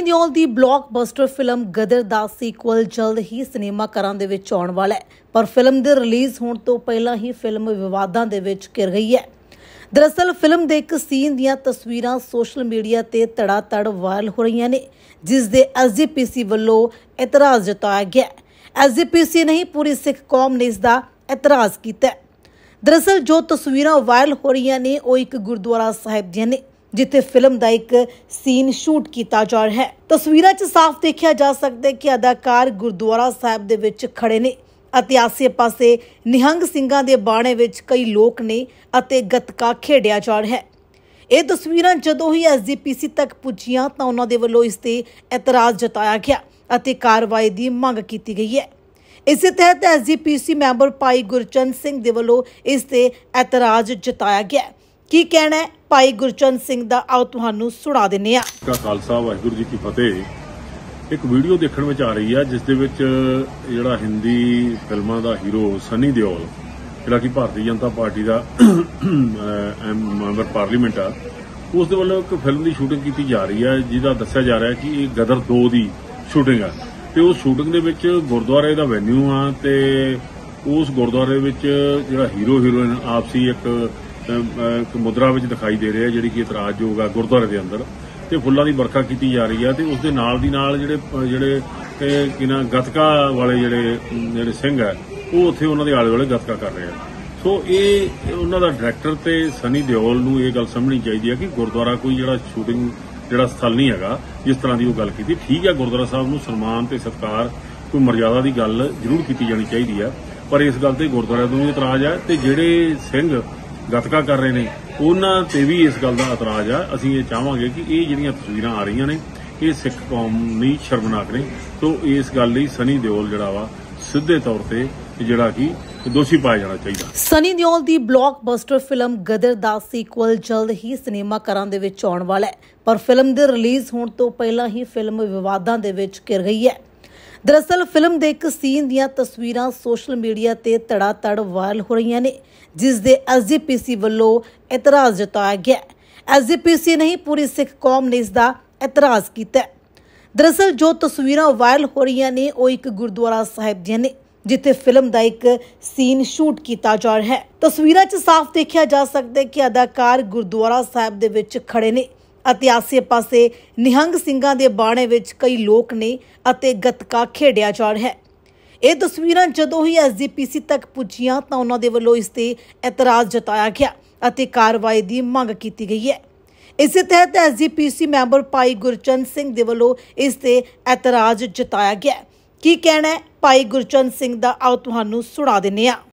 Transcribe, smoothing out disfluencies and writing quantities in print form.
ਦਿਓਲ ਦੀ blockbuster film Gadar ਦਾ sequel ਜਲਦ ਹੀ ਸਿਨੇਮਾ ਘਰਾਂ ਦੇ ਵਿੱਚ ਆਉਣ ਵਾਲਾ ਹੈ, ਪਰ ਫਿਲਮ ਦੇ ਰਿਲੀਜ਼ ਹੋਣ ਤੋਂ ਪਹਿਲਾਂ ਹੀ ਫਿਲਮ ਵਿਵਾਦਾਂ ਦੇ ਵਿੱਚ ਘਿਰ ਗਈ ਹੈ। दरअसल फिल्म ਦੇ ਇੱਕ ਸੀਨ ਦੀਆਂ ਤਸਵੀਰਾਂ ਸੋਸ਼ਲ ਮੀਡੀਆ ਤੇ ਧੜਾਧੜ ਵਾਇਰਲ ਹੋ ਰਹੀਆਂ ਨੇ, ਜਿਸ ਦੇ ਐਸਜੀਪੀਸੀ ਵੱਲੋਂ ਇਤਰਾਜ਼ ਜਤਾਇਆ ਗਿਆ। ਐਸਜੀਪੀਸੀ ਨਹੀਂ, ਪੂਰੀ ਸਿੱਖ ਕੌਮ ਨੇ ਇਸ ਦਾ ਇਤਰਾਜ਼ ਕੀਤਾ। दरअसल जो तस्वीरां वायरल हो रही ने वो एक गुरुद्वारा साहिब ਦੀਆਂ ਨੇ, जिथे फिल्म का एक सीन शूट किया जा रहा है। तस्वीरों च साफ देखा जा सकता है कि अदाकार गुरुद्वारा साहिब दे विच खड़े ने ਅਤੇ आसे पासे निहंग ਸਿੰਘਾਂ ਦੇ ਬਾਣੇ ਵਿੱਚ कई लोग ने ਅਤੇ गतका खेडिया जा रहा है। ਇਹ ਤਸਵੀਰਾਂ ਜਦੋਂ ਹੀ ਐਸਜੀਪੀਸੀ तक ਪੁੱਜੀਆਂ ਤਾਂ ਉਹਨਾਂ ਦੇ ਵੱਲੋਂ ਇਸ ਤੇ ਇਤਰਾਜ਼ ਜਤਾਇਆ ਗਿਆ ਅਤੇ ਕਾਰਵਾਈ ਦੀ ਮੰਗ ਕੀਤੀ ਗਈ ਹੈ। इस तहत एसजीपीसी मैंबर भाई गुरचंद सिंह दे वल्लों इस ते एतराज जताया गया। की कहना है भाई गुरचंद सिंह दा, आओ तुहानू सुना दिन्ने आ। का खालसा वाहिगुरू जी की फतेह। एक वीडियो देखने में आ रही है जिस दे विच जिहड़ा हिंदी फिल्मां दा हीरो सनी देओल जिहड़ा कि भारतीय जनता पार्टी दा मैंबर पार्लीमेंट आ, उस दे वल्लों एक फिल्म की शूटिंग की जा रही है जिहदा दस्सिया जा रहा है कि ये गदर 2 की शूटिंग है। ਤੇ ਉਸ ਸ਼ੂਟਿੰਗ ਦੇ ਵਿੱਚ ਗੁਰਦੁਆਰੇ ਦਾ ਵੈਨਿਊ ਆ ਤੇ ਉਸ ਗੁਰਦੁਆਰੇ ਵਿੱਚ ਜਿਹੜਾ ਹੀਰੋ ਹੀਰੋਇਨ ਆਪਸੀ ਇੱਕ ਮੁਦਰਾ ਵਿੱਚ ਦਿਖਾਈ ਦੇ ਰਿਹਾ, ਜਿਹੜੀ ਕਿ ਇਤਰਾਜ਼ਯੋਗ ਆ ਗੁਰਦੁਆਰੇ ਦੇ ਅੰਦਰ, ਤੇ ਫੁੱਲਾਂ ਦੀ ਵਰਖਾ ਕੀਤੀ ਜਾ ਰਹੀ ਆ ਤੇ ਉਸ ਦੇ ਨਾਲ ਦੀ ਨਾਲ ਜਿਹੜੇ ਕਿਨਾ ਗਤਕਾ ਵਾਲੇ ਜਿਹੜੇ ਸਿੰਘ ਆ ਉਹ ਉੱਥੇ ਉਹਨਾਂ ਦੇ ਆਲੇ ਦੁਆਲੇ ਗਤਕਾ ਕਰ ਰਹੇ ਆ। ਸੋ ਇਹ ਉਹਨਾਂ ਦਾ ਡਾਇਰੈਕਟਰ ਤੇ ਸਨੀ ਦਿਓਲ ਨੂੰ ਇਹ ਗੱਲ ਸਮਝਣੀ ਚਾਹੀਦੀ ਹੈ ਕਿ ਗੁਰਦੁਆਰਾ ਕੋਈ ਜਿਹੜਾ ਸ਼ੂਟਿੰਗ ਜਿਹੜਾ स्थल नहीं है जिस तरह की वो गल की। ठीक है, गुरुद्वारा साहब को सन्मान ते सत्कार कोई मर्यादा की गल जरूर की जानी चाहिए है, पर इस गल ते गुरुद्वारे को भी इतराज है ते जिहड़े सिंह गतका कर रहे हैं उन्हां ते भी इस गल का इतराज है। असीं ये चाहांगे कि ये जिहड़ियां तस्वीरां आ रही ने ये सिख कौम नहीं शर्मनाक ने, तो इस गल लई सनी देओल जिहड़ा वा सीधे तौर पर जिहड़ा कि दोषी पाया जाना चाहिए। सनी देओल ਦੀ ਬਲੌਕਬਸਟਰ ਫਿਲਮ ਗਦਰ ਦਾ ਸੀਕੁਅਲ ਜਲਦ ਹੀ ਸਿਨੇਮਾ ਘਰਾਂ ਦੇ ਵਿੱਚ ਆਉਣ ਵਾਲਾ ਹੈ, ਪਰ ਫਿਲਮ ਦੇ ਰਿਲੀਜ਼ ਹੋਣ ਤੋਂ ਪਹਿਲਾਂ ਹੀ ਫਿਲਮ ਵਿਵਾਦਾਂ ਦੇ ਵਿੱਚ ਘਿਰ ਗਈ ਹੈ। ਦਰਅਸਲ ਫਿਲਮ ਦੇ ਇੱਕ ਸੀਨ ਦੀਆਂ ਤਸਵੀਰਾਂ ਸੋਸ਼ਲ ਮੀਡੀਆ ਤੇ ਧੜਾਧੜ ਵਾਇਰਲ ਹੋ ਰਹੀਆਂ ਨੇ, ਜਿਸ ਦੇ ਐਸਜੀਪੀਸੀ ਵੱਲੋਂ ਇਤਰਾਜ਼ ਜਤਾਇਆ ਗਿਆ। ਐਸਜੀਪੀਸੀ ਨਹੀਂ, ਪੂਰੀ ਸਿੱਖ ਕੌਮ ਨੇ ਇਸ ਦਾ ਇਤਰਾਜ਼ ਕੀਤਾ। ਦਰਅਸਲ ਜੋ ਤਸਵੀਰਾਂ ਵਾਇਰਲ ਹੋ ਰਹੀਆਂ ਨੇ ਉਹ ਇੱਕ ਗੁਰਦੁਆਰਾ ਸਾਹਿਬ ਦੀਆਂ ਨੇ, जिथे फिल्म का एक सीन शूट किया जा रहा है। तस्वीरों च साफ देखा जा सकता है कि अदाकार गुरुद्वारा साहिब दे विच खड़े ने ਅਤੇ आसे पासे निहंग ਸਿੰਘਾਂ ਦੇ ਬਾਣੇ ਵਿੱਚ कई लोग ने ਅਤੇ गतका खेडिया जा रहा है। ਇਹ ਤਸਵੀਰਾਂ ਜਦੋਂ ਹੀ ਐਸਜੀਪੀਸੀ तक ਪੁੱਜੀਆਂ ਤਾਂ ਉਹਨਾਂ ਦੇ ਵੱਲੋਂ ਇਸ ਤੇ ਇਤਰਾਜ਼ ਜਤਾਇਆ ਗਿਆ ਅਤੇ ਕਾਰਵਾਈ ਦੀ ਮੰਗ ਕੀਤੀ ਗਈ ਹੈ। इस तहत एसजीपीसी मैंबर भाई गुरचंद सिंह दे वल्लों इस ते एतराज जताया गया। की कहना है भाई गुरचंद सिंह दा, आओ तुहानू सुना दिन्ने आ।